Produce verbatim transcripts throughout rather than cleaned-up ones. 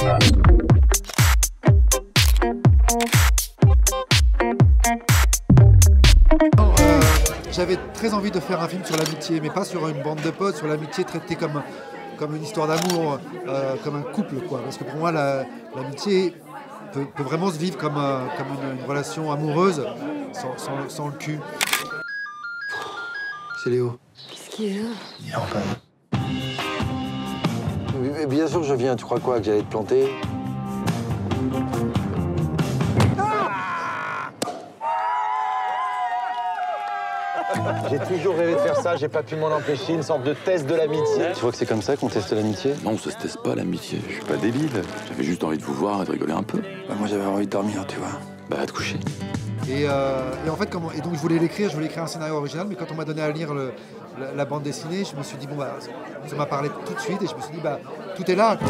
Euh, J'avais très envie de faire un film sur l'amitié, mais pas sur une bande de potes, sur l'amitié traitée comme, comme une histoire d'amour, euh, comme un couple, quoi. Parce que pour moi, l'amitié la, peut, peut vraiment se vivre comme, euh, comme une, une relation amoureuse, sans, sans, sans le cul. C'est Léo. Qu'est-ce qu'il veut? Il est en panne. Mais bien sûr que je viens, tu crois quoi, que j'allais te planter? J'ai toujours rêvé de faire ça, j'ai pas pu m'en empêcher, une sorte de test de l'amitié. Tu vois que c'est comme ça qu'on teste l'amitié? Non, ça se teste pas l'amitié. Je suis pas débile. J'avais juste envie de vous voir et de rigoler un peu. Bah, moi j'avais envie de dormir, tu vois. Bah, à te coucher. Et, euh, et en fait, comment, et donc je voulais l'écrire, je voulais écrire un scénario original, mais quand on m'a donné à lire le, la, la bande dessinée, je me suis dit, bon, bah, ça m'a parlé tout de suite, et je me suis dit, bah, tout est là, quoi.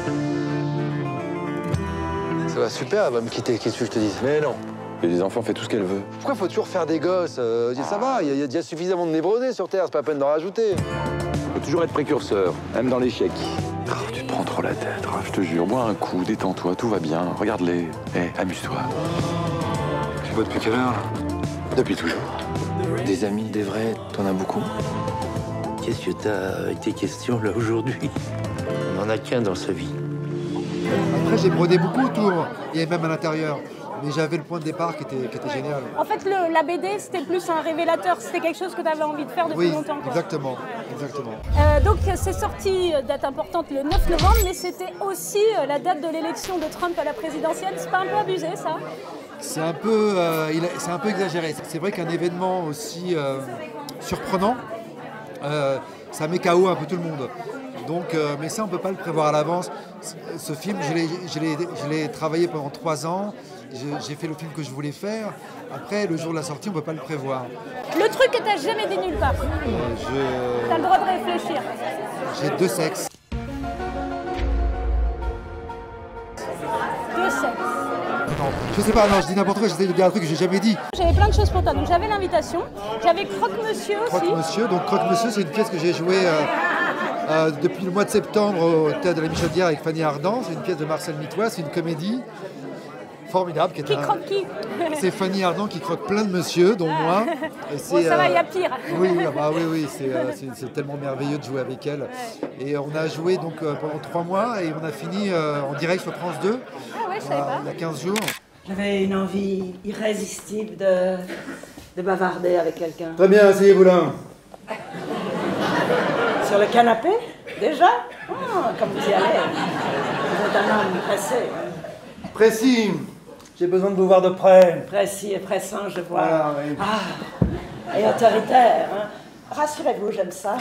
Ça va super, elle va me quitter, qu'est-ce que je te dis? Mais non. Et les enfants, fait tout ce qu'elle veut. Pourquoi faut toujours faire des gosses? euh, Ça va, il y, y a déjà suffisamment de névrosés sur Terre, c'est pas la peine d'en rajouter. Faut toujours être précurseur, même dans l'échec. Oh, tu te prends trop la tête, Raph, je te jure. Bois un coup, détends-toi, tout va bien. Regarde-les. Eh, amuse-toi. Tu vois depuis quelle heure? Depuis toujours. Des amis, des vrais, t'en as beaucoup? Qu'est-ce que t'as avec tes questions là aujourd'hui? On n'en a qu'un dans sa vie. Après, j'ai brodé beaucoup autour, et même à l'intérieur. Mais j'avais le point de départ qui était, qui était génial. En fait, le, la B D, c'était plus un révélateur. C'était quelque chose que tu avais envie de faire depuis Oui, longtemps. Quoi. exactement. exactement. Euh, donc, c'est sorti, date importante, le neuf novembre, mais c'était aussi la date de l'élection de Trump à la présidentielle. C'est pas un peu abusé, ça? C'est un peu, euh, il a, c'est un peu exagéré. C'est vrai qu'un événement aussi euh, surprenant, euh, ça met K O un peu tout le monde. Donc, euh, mais ça, on ne peut pas le prévoir à l'avance. Ce film, je l'ai travaillé pendant trois ans. J'ai fait le film que je voulais faire. Après, le jour de la sortie, on ne peut pas le prévoir. Le truc que tu n'as jamais dit nulle part. Euh, je... Tu as le droit de réfléchir. J'ai deux sexes. Deux sexes. Non, je sais pas, non, je dis n'importe quoi, j'essaie de dire un truc que j'ai jamais dit. J'avais plein de choses pour toi. Donc j'avais l'invitation. J'avais Croque-Monsieur aussi. Croque-Monsieur, donc Croque-Monsieur, c'est une pièce que j'ai jouée euh, euh, depuis le mois de septembre au Théâtre de la Michaudière avec Fanny Ardant. C'est une pièce de Marcel Mitois, c'est une comédie formidable. Qui, qui un... croque qui? C'est Fanny Ardant qui croque plein de monsieur, dont moi. Et bon, ça euh... va, il y a pire. Oui, oui, bah, oui, oui c'est euh, tellement merveilleux de jouer avec elle. Ouais. Et on a joué donc, euh, pendant trois mois et on a fini euh, en direct sur France deux. Ah ouais, je savais euh, pas. Il y a quinze jours. J'avais une envie irrésistible de, de bavarder avec quelqu'un. Très bien, asseyez-vous là. Sur le canapé? Déjà? Oh, comme vous y allez. Vous êtes un homme pressé. Précis. J'ai besoin de vous voir de près. Précis et pressant, je vois. Voilà, oui. Ah, et autoritaire. Hein. Rassurez-vous, j'aime ça.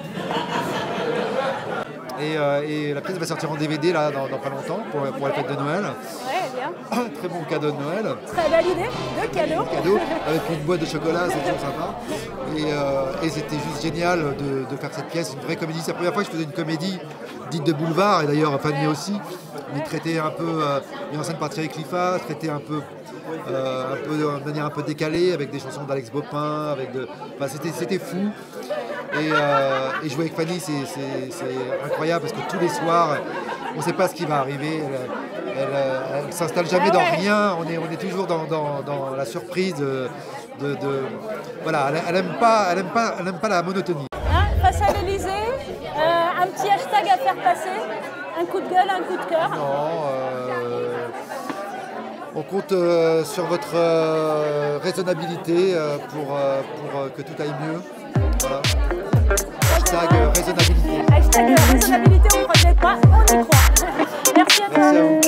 Et, euh, et la pièce va sortir en D V D là, dans, dans pas longtemps pour, pour la fête de Noël. Ouais, bien. Très bon cadeau de Noël. Très belle idée, deux cadeaux. Cadeau avec une boîte de chocolat, c'est toujours sympa. Et, euh, et c'était juste génial de, de faire cette pièce, une vraie comédie. C'est la première fois que je faisais une comédie dite de boulevard, et d'ailleurs Fanny aussi, mais traitée un peu, euh, mise en scène par Thierry Cliffat, traitée un peu, euh, un peu de manière un peu décalée, avec des chansons d'Alex Bopin, avec de, enfin, c'était, c'était fou. Et, euh, et jouer avec Fanny, c'est incroyable parce que tous les soirs, on ne sait pas ce qui va arriver. Elle ne s'installe jamais dans rien. On est, on est toujours dans, dans, dans la surprise. De, de, de voilà, elle n'aime pas, elle aime pas, elle aime pas la monotonie. Hein, face à l'Élysée, euh, un petit hashtag à faire passer, un coup de gueule, un coup de cœur. Non. Euh, on compte euh, sur votre euh, raisonnabilité euh, pour, euh, pour euh, que tout aille mieux. Voilà. Hashtag raisonnabilité. Hashtag raisonnabilité, on ne projette pas, on y croit. Merci à toi. Merci à vous.